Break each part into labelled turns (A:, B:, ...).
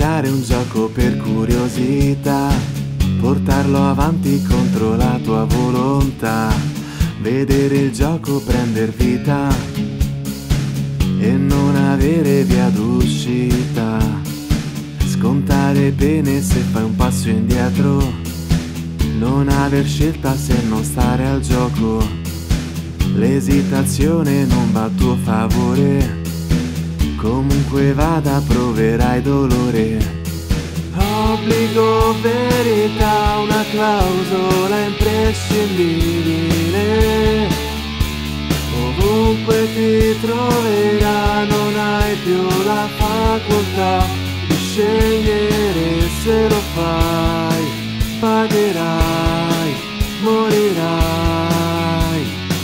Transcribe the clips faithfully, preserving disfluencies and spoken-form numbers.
A: giocare un gioco per curiosità, portarlo avanti contro la tua volontà, vedere il gioco prender vita e non avere via d'uscita, scontare pene se fai un passo indietro, non aver scelta se non stare al gioco, l'esitazione non va a tuo favore, comunque vada proverai dolore. Obbligo, verità, una clausola imprescindibile, ovunque ti troverà non hai più la facoltà di scegliere, se lo fai pagherai, morirai.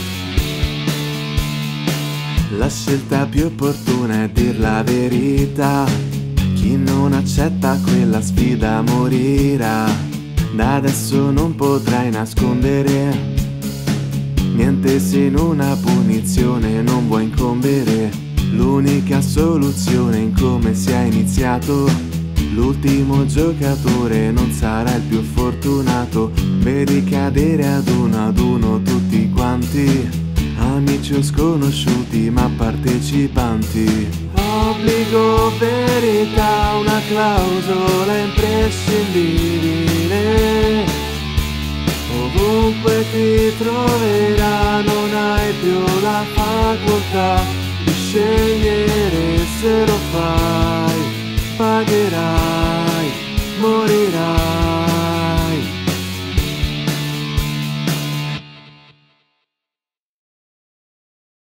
A: La scelta più opportuna è dir la verità, chi non accetta quella sfida morirà, da adesso non potrai nascondere niente se in una punizione non vuoi incombere, l'unica soluzione in come si è iniziato, l'ultimo giocatore non sarà il più fortunato, vedi cadere ad uno ad uno tutti quanti, amici o sconosciuti ma partecipanti. Obbligo, verità, una clausola imprescindibile, ovunque ti troverà non hai più la facoltà di scegliere, se lo fai pagherai, morirai.